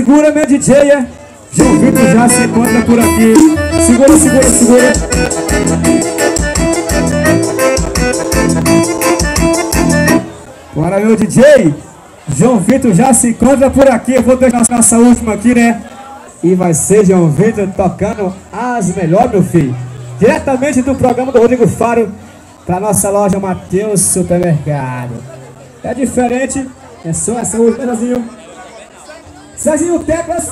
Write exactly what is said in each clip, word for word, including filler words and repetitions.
segura, meu D J, é? João Vitor já se encontra por aqui. Segura, segura, segura. Bora, meu D J. João Vitor já se encontra por aqui. Eu vou deixar essa última aqui, né? E vai ser João Vitor tocando as melhores, meu filho. Diretamente do programa do Rodrigo Faro, pra nossa loja Mateus Supermercado. É diferente, é só essa última, Zezinho. Zezinho Teclas.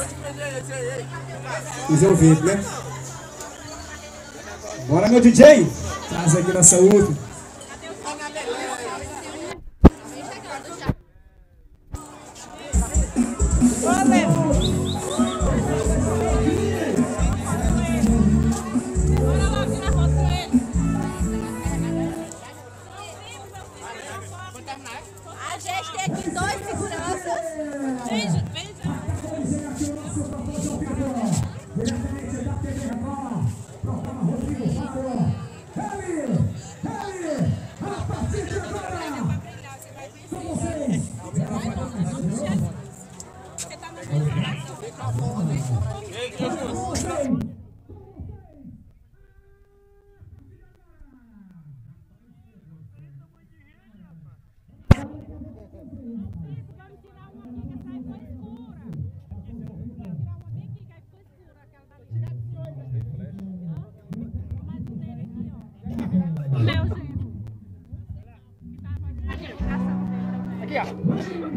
E João Vitor, né? Bora, meu D J. Traz aqui nossa última. A gente tem aqui dois seguranças. Veja, veja. Aqui, ó.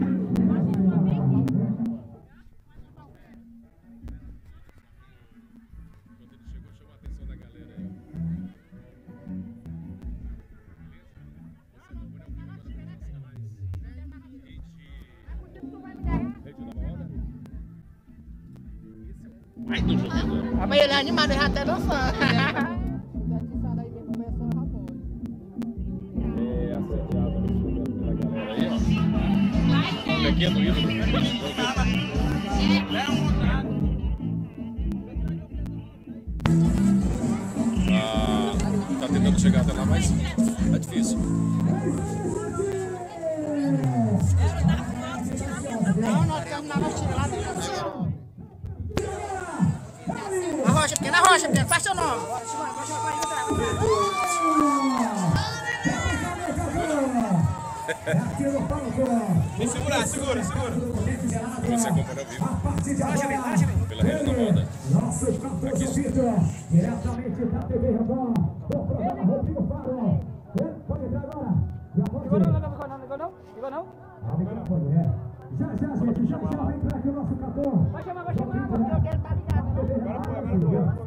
Mas ele é animado, ele já até dançando. É assediado pela galera aí, ó. Um pequeno ídolo. Ah, tá tentando chegar até lá, mas tá difícil. Não, nós estamos na rotina lá dentro. Na rocha, pequena, na rocha, pequena, faz seu nome. Vem segurar, segura, segura. Você acompanha ao vivo. Pela Rede da Moda. Aqui. Diretamente da T V Record, do programa Rodrigo Faro. Pode entrar agora. Igual não, não, não, igual não, igual não. Já, já, gente, já, já vem pra aqui o nosso cantor. Vai chamar, vai chamar, porque eu quero estar ligado. Agora foi, agora foi.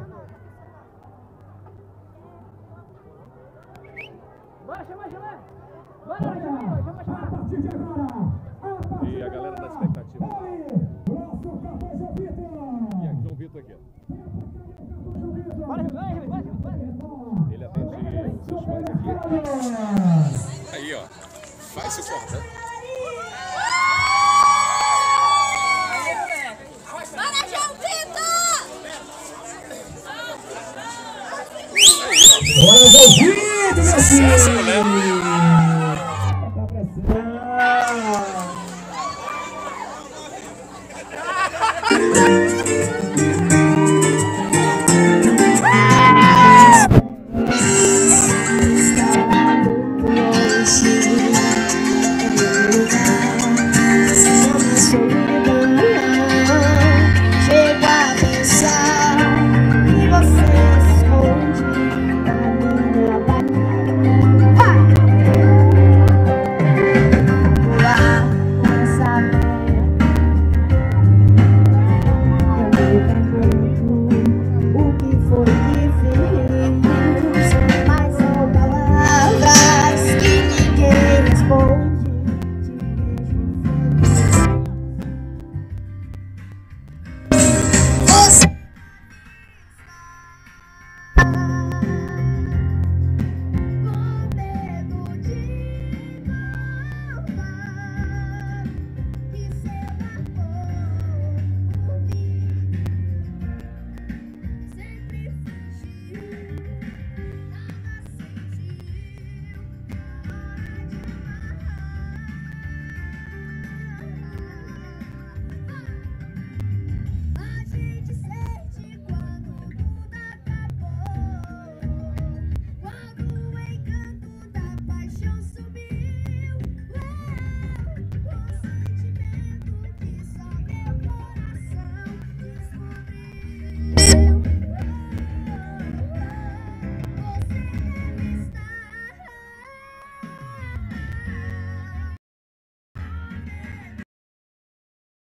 Bora, chama, chama. Bora, chama, chama, chama. A partir de agora. E a galera da expectativa. Nosso cantor João Vitor. E aqui, João Vitor aqui. Bora, vai, vai, vai. Ele atende seus fãs aqui. Aí, ó. Faz seu forte, né? Bora, João Vitor! Bora, João Vitor, meu filho!